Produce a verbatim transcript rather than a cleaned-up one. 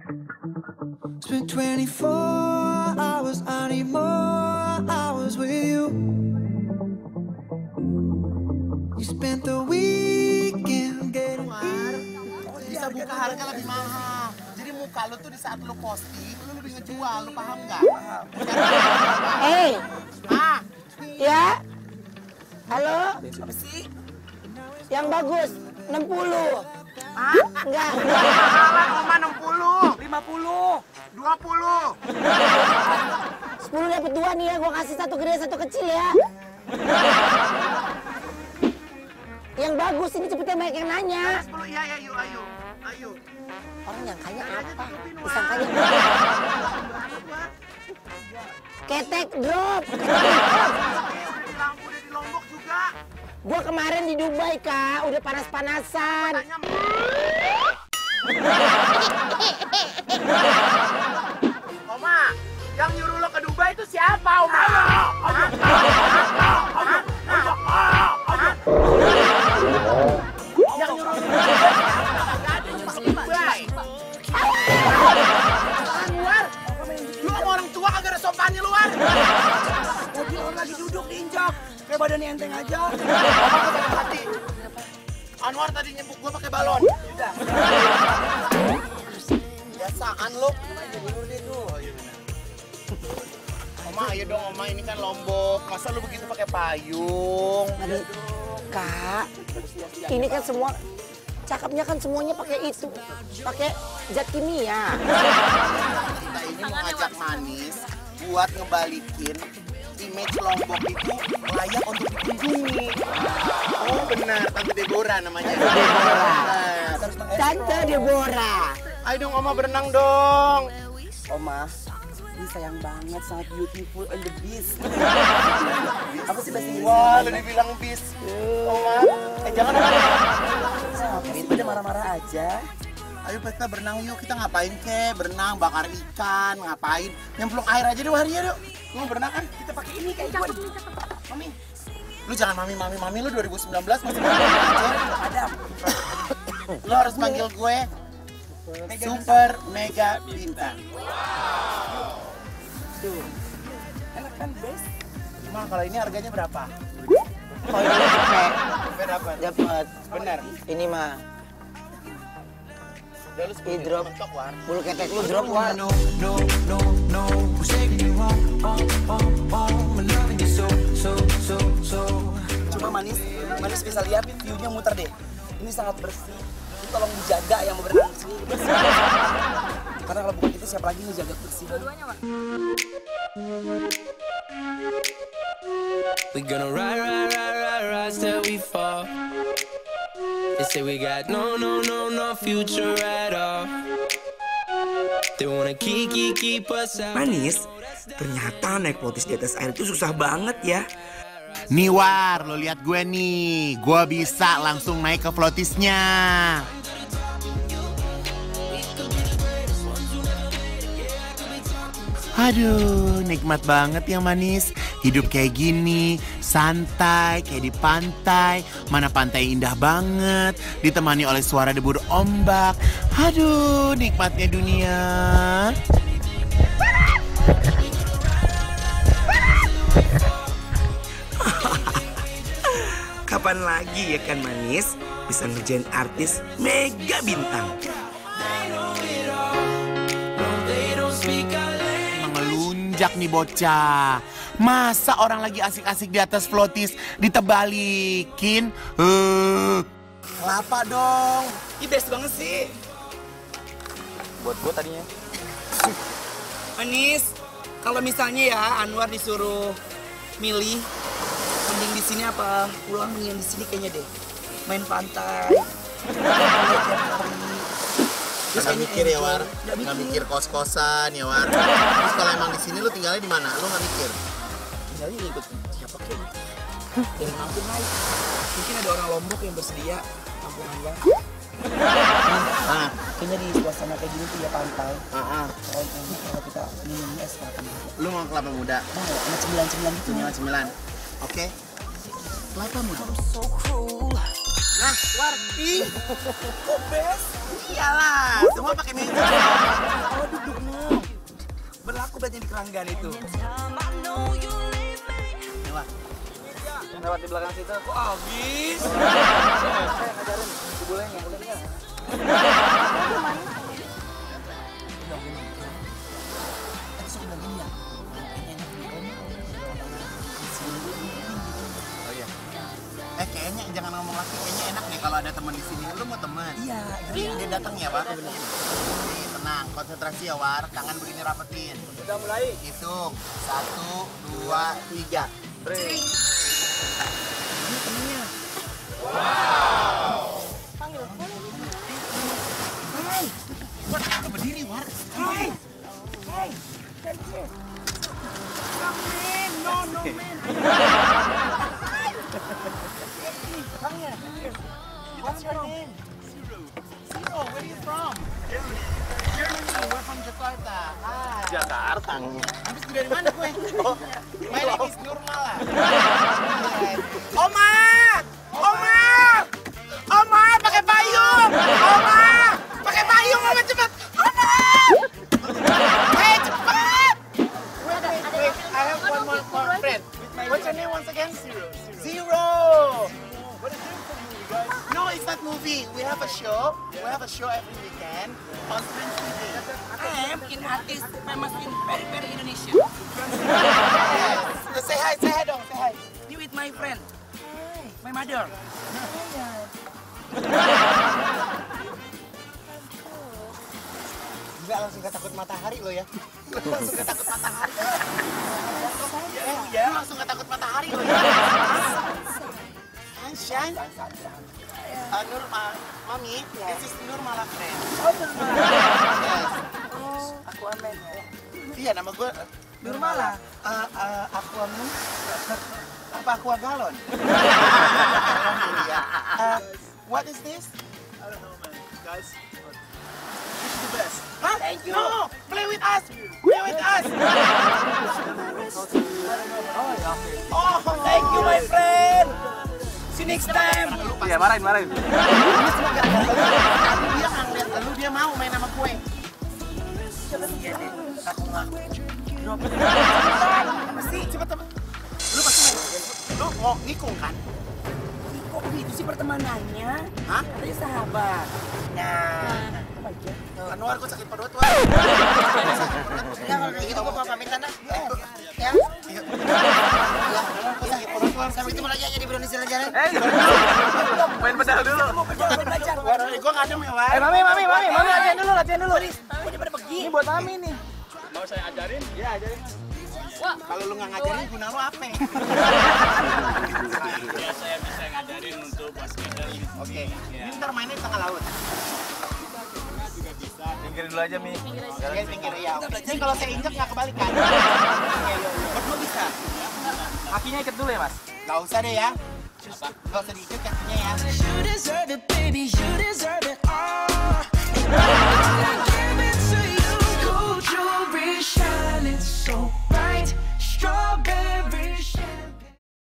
Spent twenty-four hours, I need more hours with you. You spent the weekend getting bisa buka harga lebih mahal. Jadi muka lu tuh di saat lu posting, lu lebih ngejual, lu paham nggak? Eh, Ah, ya? Halo? apa sih? Yang bagus, enam puluh. Ah, Enggak. mahalan Oma enam puluh, lima puluh, dua puluh. sepuluh dapat dua nih ya, gua kasih satu gede, satu kecil ya. Yang bagus ini cepetnya banyak yang nanya. sepuluh, iya, iya, yuk, ayo, ayo. Orang nyangkanya apa? Disangkanya ketek drop. Lampu udah di Lombok juga. Gua kemarin di Dubai, Kak. Udah panas-panasan. Oma, yang nyuruh lo ke Dubai itu siapa, Oma? Yang nyuruh lo ke Dubai? Anwar, lu sama orang tua kagak ada sopannya luar. Mobil orang lagi duduk diinjak, kayak badannya enteng aja. Oma kagak hati. Anwar tadi nyebuk gua pakai balon. Udah. Biasaan lu. Oma, ayo dong Oma, ini kan Lombok. Masa lu begitu pakai payung? Aduh, Kak, ini kan semua cakepnya kan semuanya pakai itu, pakai zat kimia. Kita ini mau ngajak Manis buat ngebalikin image Lombok itu layak untuk dikunjungi. Oh benar, Tante Deborah namanya. Benar. Tante Deborah. Ayo dong Oma berenang dong. Oma, ini sayang banget, sangat beautiful and the beast. Apa sih bahasa Inggris? Wah, lu dibilang bis. Oma, eh jangan. Ngapain pada marah-marah aja? Ayo kita berenang yuk, kita ngapain ke? Berenang, bakar ikan, ngapain? Nyemplung air aja deh harinya yuk. Lu mau berenang kan? Kita pakai ini kayak gue. Mami. Lu jangan mami, mami, mami lu dua ribu sembilan belas masih mami aja. Ada. Lu harus manggil gue Super Mega Bintang. Tuh, enak kan, best? Cuma kalau ini harganya berapa? Oh ini cepet, Berapa? dapat. Benar. Ini mah Udah lu Ini drop. mentok, War. bulu ketek lu drop war. no, no, no, no. Who's taking you home, home, home, home? I'm loving you so, so, so, so. Coba Manis, Manis bisa lihat view-nya muter deh. Ini sangat bersih. Ini tolong dijaga yang mau berenang di sini. Bersih. Karena kalau bukan itu siapa lagi yang jaga bersih? We gonna ride, ride, ride, ride, ride till we fall. They say we got no, no, no, no future at all. They wanna keep, keep, keep us out. Manis, ternyata naik floatis di atas air itu susah banget ya. Nih War, lo lihat gue nih. Gue bisa langsung naik ke floatisnya. Aduh, nikmat banget ya Manis. Hidup kayak gini, santai, kayak di pantai. Mana pantai indah banget, ditemani oleh suara debur ombak. Aduh, nikmatnya dunia. Kapan lagi ya kan Manis bisa ngerjain artis mega bintang? Mengelunjak nih bocah. Masa orang lagi asik-asik di atas floatis ditebalikin? Uh. Kelapa dong. Ih, best banget sih. Buat gue tadinya. Manis, kalau misalnya ya Anwar disuruh milih, mending di sini apa pulang mending di sini kayaknya deh. Main pantai. Terus nggak mikir ya War, nggak mikir kos-kosan ya War. Terus kalau emang di sini lu tinggalnya di mana? Lu nggak mikir? Tinggalnya ikut siapa kayaknya. Yang mampu naik. Mungkin ada orang Lombok yang bersedia kampung Anwar. Ah, Kayaknya di suasana kayak gini tuh ya pantai. ah, ah. Kalau kalau kita minumnya es kelapa muda. Lu mau kelapa muda? Mau nggak? Sama cemilan-cemilan gitu. Cemilan cemilan. Oke. Kelapa muda. So cruel. Nah, War, ih, kok best? Iyalah, semua pakai meja. di keranggan itu. Coba. Lewat di belakang situ. Wah, habis. Saya ngajarin. Boleh nggak? Boleh nggak? Oh iya. Eh kayaknya jangan ngomong lagi, kayaknya enak nih kalau ada teman di sini. Lu mau teman? Iya. Dia datang ya, Pak? Nih, tenang, konsentrasi ya, War. Tangan begini rapetin. Udah mulai. Hitung. Satu, dua, tiga. Three. Ini temennya. Hai. War, kita berdiri, War. Hai. Hai. No, no, man. What's your name? Zero. Where are you from? Germany. We're from Jakarta. Hi. Jakarta. Habis dari mana gue? My name is Nurmala. Oma! Oma! Oma, pakai payung! Oma! Pakai payung, Oma cepat! Oma! Hei, cepat! Wait, wait, wait. I have one more, more friend. What's your name once again? Zero. Zero. What is it for you guys? No, it's not movie. We have a show. We have a show every weekend on Prince T V. I am in artist famous in very very Indonesia. Yes. Say hi, say hi dong, say hi. You with my friend. My mother. Enggak langsung gak takut matahari lo ya. Langsung gak takut matahari. Eh, ya. Langsung gak takut matahari lo ya. Sunshine. Uh, Nur, uh, Mami, this is Nurmala friend. Oh, Nurmala. Yes. Aku Amen. Iya, nama gue Nurmala. Uh, uh, Aqua Mun. Apa Aqua Galon? Iya. Uh, what is this? I don't know, man. Guys, this is the best. Huh? Thank you. No, play with us. Play with us. Oh, Thank you my friend. See you next time. Iya, marahin, marahin. Ini semua gara-gara lu. Tadi dia nggak ngeliat lu, dia mau main sama gue. Aku nggak. Apa sih? Cepet temen. Lu pasti main. Lu mau nikung kan? Kok begitu sih pertemanannya? Hah? Katanya sahabat. Nah. Anwar, gue sakit perut, War. Ya kalau kayak gitu gue mau pamit sana. Ya. Iya. Iya, gue sakit perut, War. Sampai ketemu lagi aja di Brownies Jalan-Jalan. Eh, main pedal dulu. War, gue nggak ada ya, War. Eh, mami, mami, mami, mami latihan dulu, latihan dulu. Kok dia pada pergi? Ini buat mami nih. Mau saya ajarin? Iya, ajarin. Kalau lu nggak ngajarin, guna lu apa? Ya, saya bisa ngajarin untuk basket ini. Oke. Ini ntar mainnya di tengah laut. Pinggirin dulu aja, Mi. Pinggir, pinggir, ya. Ini kalau saya injek nggak kebalik kan? Oke, berdua bisa. Kakinya ikat dulu ya, Mas? Nggak usah deh ya. Nggak usah diikat kakinya ya. You deserve it, baby, you deserve it.